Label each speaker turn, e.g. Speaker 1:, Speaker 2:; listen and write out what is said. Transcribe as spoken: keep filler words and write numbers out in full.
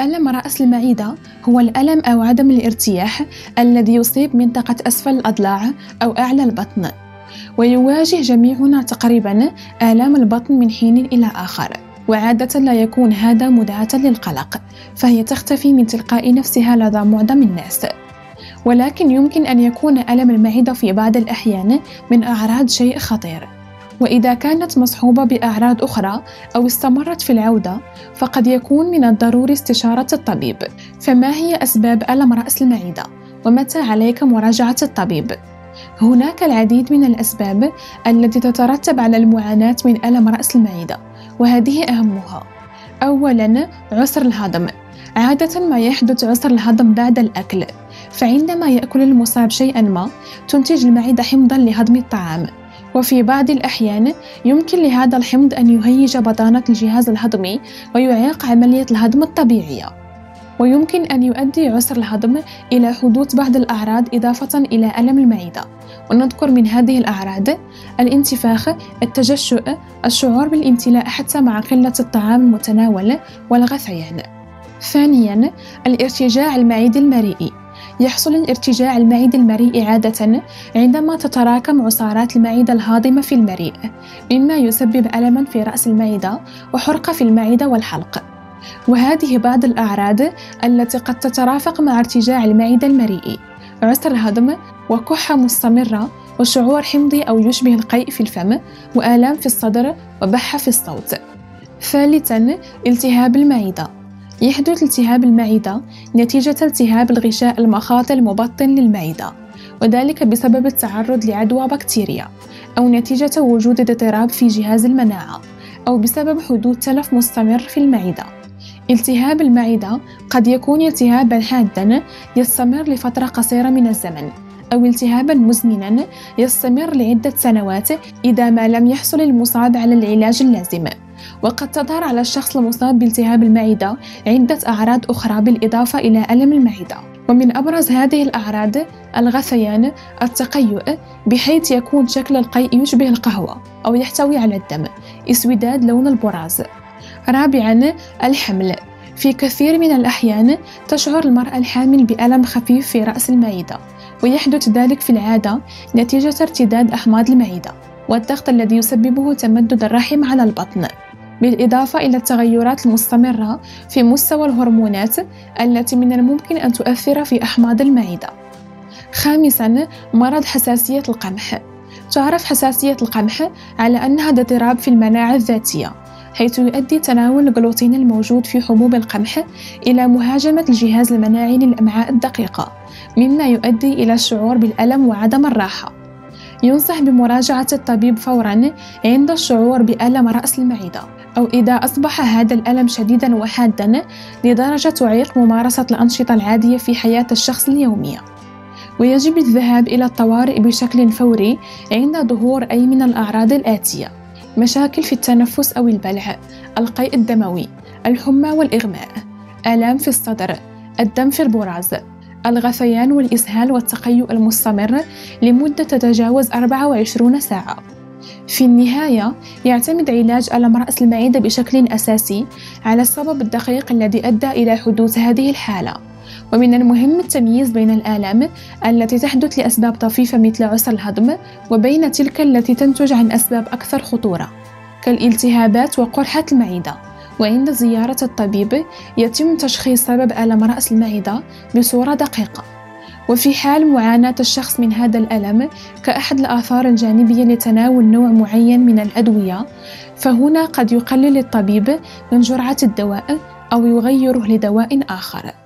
Speaker 1: ألم رأس المعدة هو الألم أو عدم الارتياح الذي يصيب منطقة أسفل الأضلاع أو أعلى البطن، ويواجه جميعنا تقريباً آلام البطن من حين إلى آخر، وعادة لا يكون هذا مدعاة للقلق، فهي تختفي من تلقاء نفسها لدى معظم الناس. ولكن يمكن أن يكون ألم المعدة في بعض الأحيان من أعراض شيء خطير، وإذا كانت مصحوبة بأعراض أخرى أو استمرت في العودة فقد يكون من الضروري استشارة الطبيب. فما هي أسباب ألم رأس المعدة؟ ومتى عليك مراجعة الطبيب؟ هناك العديد من الأسباب التي تترتب على المعاناة من ألم رأس المعدة، وهذه أهمها: أولاً، عسر الهضم. عادة ما يحدث عسر الهضم بعد الأكل، فعندما يأكل المصاب شيئاً ما تنتج المعدة حمضاً لهضم الطعام، وفي بعض الأحيان يمكن لهذا الحمض أن يهيج بطانة الجهاز الهضمي ويعيق عملية الهضم الطبيعية. ويمكن أن يؤدي عسر الهضم إلى حدوث بعض الأعراض إضافة إلى ألم المعدة، ونذكر من هذه الأعراض الانتفاخ، التجشؤ، الشعور بالامتلاء حتى مع قلة الطعام المتناول، والغثيان. ثانياً، الارتجاع المعدي المريئي. يحصل الارتجاع المعدي المريئي عادة عندما تتراكم عصارات المعدة الهاضمة في المريء، مما يسبب ألماً في رأس المعدة وحرقة في المعدة والحلق. وهذه بعض الأعراض التي قد تترافق مع ارتجاع المعدة المريئي: عسر الهضم، وكحة مستمرة، وشعور حمضي أو يشبه القيء في الفم، وآلام في الصدر، وبحة في الصوت. ثالثاً، التهاب المعدة. يحدث التهاب المعدة نتيجة التهاب الغشاء المخاطي المبطن للمعدة، وذلك بسبب التعرض لعدوى بكتيريا، أو نتيجة وجود اضطراب في جهاز المناعة، أو بسبب حدوث تلف مستمر في المعدة. التهاب المعدة قد يكون التهاباً حاداً يستمر لفترة قصيرة من الزمن، أو التهاباً مزمناً يستمر لعدة سنوات إذا ما لم يحصل المصاب على العلاج اللازم. وقد تظهر على الشخص المصاب بالتهاب المعدة عدة أعراض أخرى بالإضافة إلى ألم المعدة، ومن أبرز هذه الأعراض الغثيان، التقيؤ بحيث يكون شكل القيء يشبه القهوة أو يحتوي على الدم، اسوداد لون البراز. رابعاً، الحمل. في كثير من الأحيان تشعر المرأة الحامل بألم خفيف في رأس المعدة، ويحدث ذلك في العادة نتيجة ارتداد أحماض المعدة والضغط الذي يسببه تمدد الرحم على البطن، بالإضافة إلى التغيرات المستمرة في مستوى الهرمونات التي من الممكن أن تؤثر في أحماض المعدة. خامساً، مرض حساسية القمح. تعرف حساسية القمح على أنها اضطراب في المناعة الذاتية، حيث يؤدي تناول الجلوتين الموجود في حبوب القمح إلى مهاجمة الجهاز المناعي للأمعاء الدقيقة، مما يؤدي إلى الشعور بالألم وعدم الراحة. ينصح بمراجعة الطبيب فوراً عند الشعور بألم رأس المعدة، أو إذا أصبح هذا الألم شديداً وحاداً لدرجة تعيق ممارسة الأنشطة العادية في حياة الشخص اليومية. ويجب الذهاب إلى الطوارئ بشكل فوري عند ظهور أي من الأعراض الآتية: مشاكل في التنفس أو البلع، القيء الدموي، الحمى والإغماء، آلام في الصدر، الدم في البراز، الغثيان والإسهال والتقيؤ المستمر لمدة تتجاوز أربعة وعشرين ساعة. في النهاية، يعتمد علاج ألم رأس المعدة بشكل أساسي على السبب الدقيق الذي أدى إلى حدوث هذه الحالة، ومن المهم التمييز بين الآلام التي تحدث لأسباب طفيفة مثل عسر الهضم وبين تلك التي تنتج عن أسباب أكثر خطورة كالالتهابات وقرحة المعدة. وعند زيارة الطبيب يتم تشخيص سبب ألم رأس المعدة بصورة دقيقة. وفي حال معاناة الشخص من هذا الألم كأحد الآثار الجانبية لتناول نوع معين من الأدوية، فهنا قد يقلل الطبيب من جرعة الدواء أو يغيره لدواء آخر.